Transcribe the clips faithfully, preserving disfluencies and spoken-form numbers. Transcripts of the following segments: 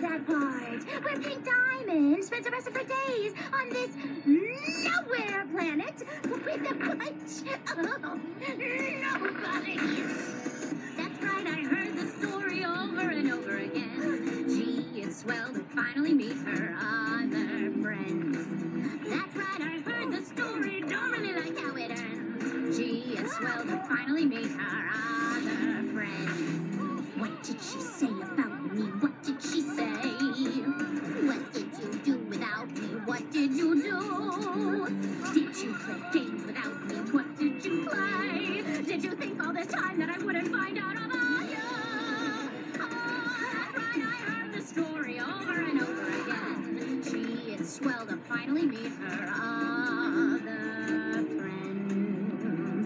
that part where Pink Diamond spends the rest of her days on this nowhere planet with a bunch of nobodies. That's right, I heard the story over and over again. Gee, it's swell to finally meet her other friends. That's right, I heard the story, don't really like how it ends. Gee, it's swell to finally meet her other friends. What did she say about me? What did she say? What did you do without me? What did you do? Did you play games without me? What did you play? Did you think all this time that I wouldn't find out about you? Oh, that's right, I heard the story over and over again. Gee, it's swell to finally meet her other friends.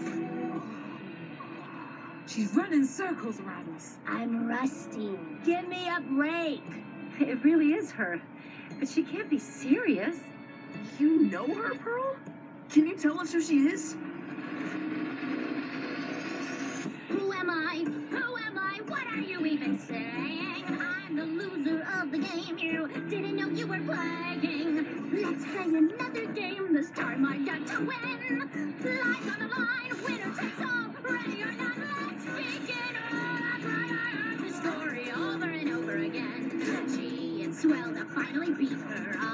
She's running circles around us. I'm rusty. Give me a break. It really is her. But she can't be serious. You know her, Pearl? Can you tell us who she is? Who am I? Who am I? What are you even saying? I'm the loser of the game. You didn't know you were playing. Let's play another game. This time I get to win. Life on the line. Winner takes all. Ready or not, let's begin. Oh, that's right, I heard the story over and over again. Gee, it's swell to finally beat her.